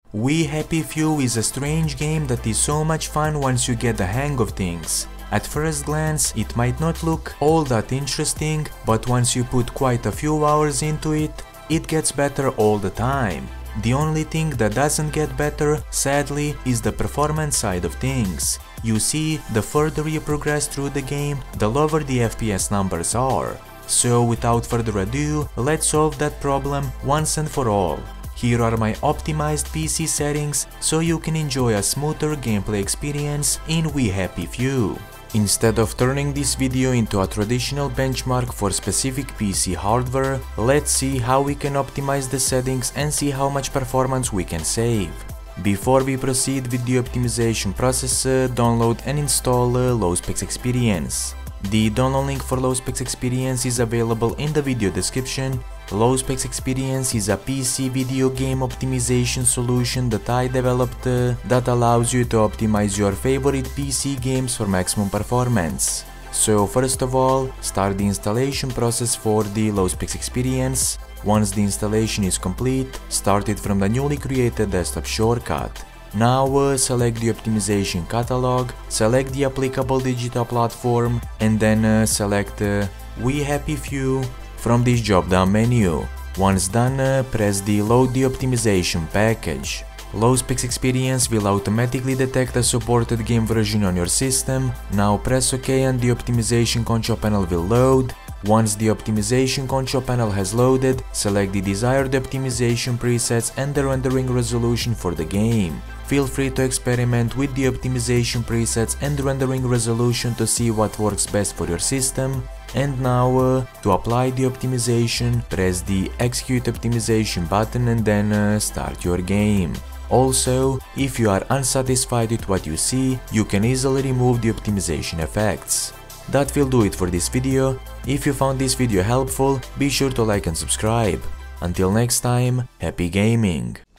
We Happy Few is a strange game that is so much fun once you get the hang of things. At first glance, it might not look all that interesting, but once you put quite a few hours into it, it gets better all the time. The only thing that doesn't get better, sadly, is the performance side of things. You see, the further you progress through the game, the lower the FPS numbers are. So without further ado, let's solve that problem once and for all. Here are my optimized PC settings so you can enjoy a smoother gameplay experience in We Happy Few. Instead of turning this video into a traditional benchmark for specific PC hardware, let's see how we can optimize the settings and see how much performance we can save. Before we proceed with the optimization process, download and install Low-Specs Experience. The download link for Low-Specs Experience is available in the video description. Low-Specs Experience is a PC video game optimization solution that I developed that allows you to optimize your favorite PC games for maximum performance. So first of all, start the installation process for the Low-Specs Experience. Once the installation is complete, start it from the newly created desktop shortcut. Now select the optimization catalog, select the applicable digital platform, and then select We Happy Few from this drop-down menu. Once done, press the Load the optimization package. Low-Specs Experience will automatically detect a supported game version on your system. Now press OK and the optimization control panel will load. Once the optimization control panel has loaded, select the desired optimization presets and the rendering resolution for the game. Feel free to experiment with the optimization presets and rendering resolution to see what works best for your system. And now, to apply the optimization, press the Execute Optimization button and then start your game. Also, if you are unsatisfied with what you see, you can easily remove the optimization effects. That will do it for this video. If you found this video helpful, be sure to like and subscribe. Until next time, happy gaming!